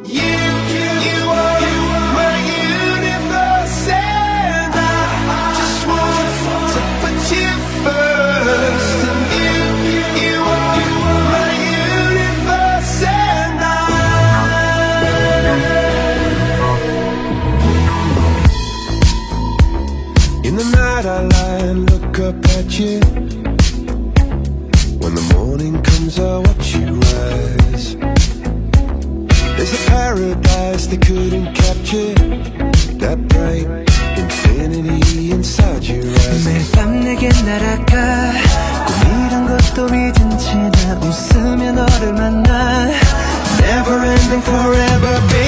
You are my universe, and I just want to put you first. And you are my universe, and in the night I lie and look up at you. When the morning comes I watch you rise. There's a paradise they couldn't capture, that bright infinity inside your eyes. 매일 밤 내게 날아가 꿈이란 것도 잊은 채 나 웃으며 너를 만나. Never ending forever, baby.